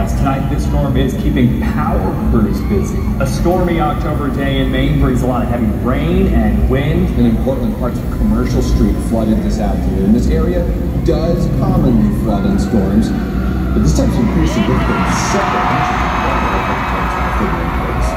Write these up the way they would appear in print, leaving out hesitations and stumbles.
forecast tonight, this storm is keeping power crews busy. A stormy October day in Maine brings a lot of heavy rain and wind. And in Portland, parts of Commercial Street flooded this afternoon. This area does commonly flood in storms, but this time some pretty significant several inches of water over the place.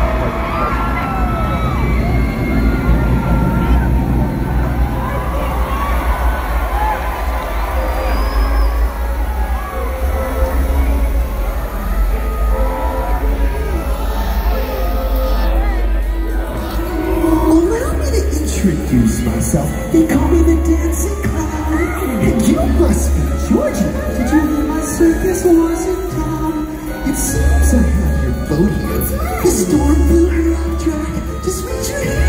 Introduce myself. They call me the Dancing Clown. And you must be Georgie. Did you hear my circus was in town? It seems I have your boat here. The storm blew her off track. Just reach your hand.